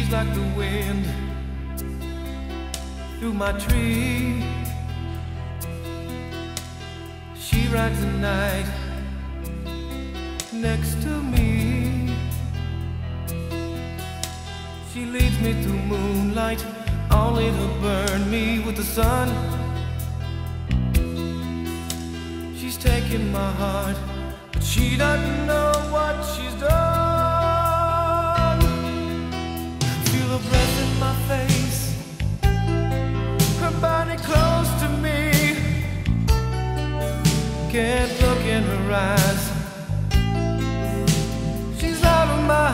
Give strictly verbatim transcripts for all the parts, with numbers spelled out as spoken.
She's like the wind through my tree. She rides the night next to me. She leads me through moonlight, only to burn me with the sun. She's taking my heart, but she doesn't know what she's done. Feel her breath in my face, her body close to me. Can't look in her eyes, she's out of my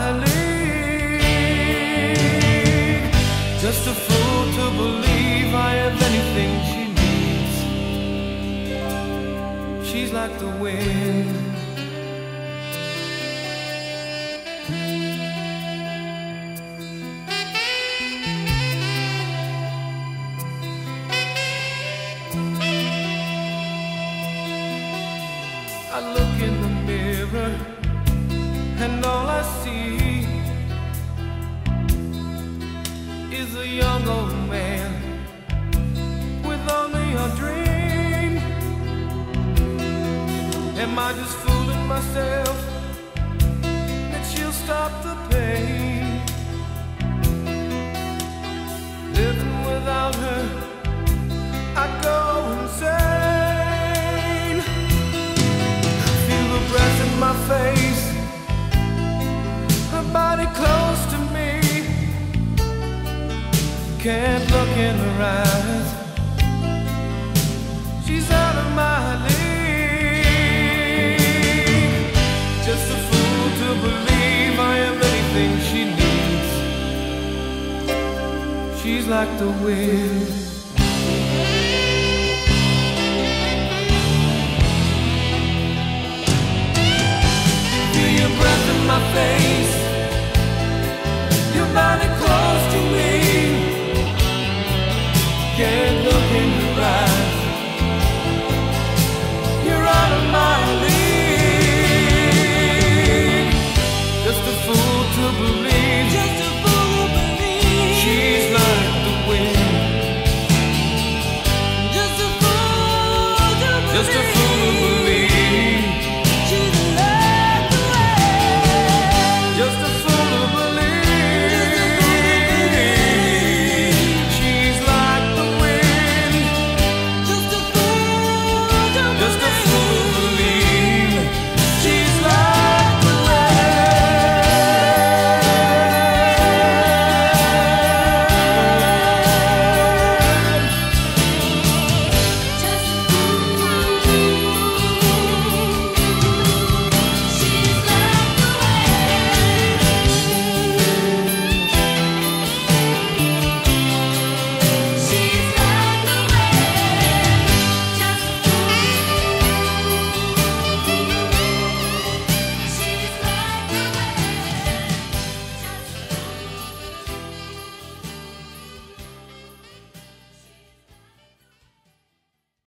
league. Just a fool to believe I have anything she needs. She's like the wind. I look in the mirror and all I see is a young old man with only a dream. Am I just fooling myself that she'll stop the pain? Living without her, I go insane. Feel the breath in my face, her body close to me. Can't look in her eyes, she's out of my league. Just a fool to believe I have anything she needs. She's like the wind. Feel your breath in my face, your body close